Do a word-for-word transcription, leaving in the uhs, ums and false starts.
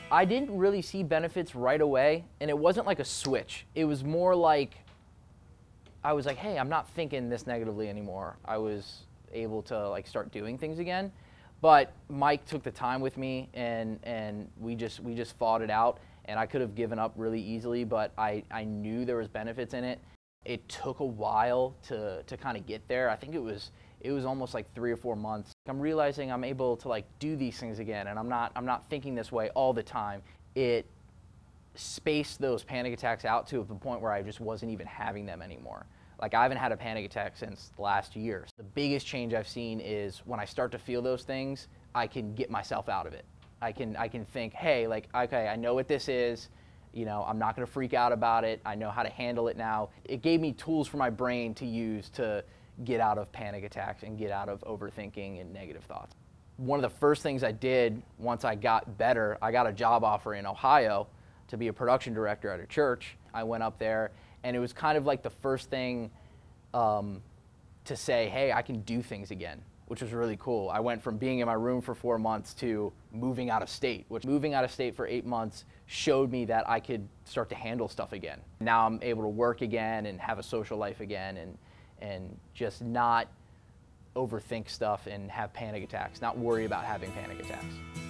I didn't really see benefits right away, and it wasn't like a switch. It was more like, I was like, hey, I'm not thinking this negatively anymore. I was able to like start doing things again. But Mike took the time with me, and, and we just we just fought it out, and I could have given up really easily, but I, I knew there was benefits in it. It took a while to, to kind of get there. I think it was it was almost like three or four months. I'm realizing I'm able to like do these things again, and I'm not I'm not thinking this way all the time. It spaced those panic attacks out to the point where I just wasn't even having them anymore. Like, I haven't had a panic attack since last year. The biggest change I've seen is when I start to feel those things, I can get myself out of it. I can I can think, hey, like, okay, I know what this is. You know, I'm not gonna freak out about it. I know how to handle it now. It gave me tools for my brain to use to get out of panic attacks and get out of overthinking and negative thoughts. One of the first things I did once I got better, I got a job offer in Ohio to be a production director at a church. I went up there, and it was kind of like the first thing um, to say, hey, I can do things again, which was really cool. I went from being in my room for four months to moving out of state, which moving out of state for eight months showed me that I could start to handle stuff again. Now I'm able to work again and have a social life again, and, and just not overthink stuff and have panic attacks, not worry about having panic attacks.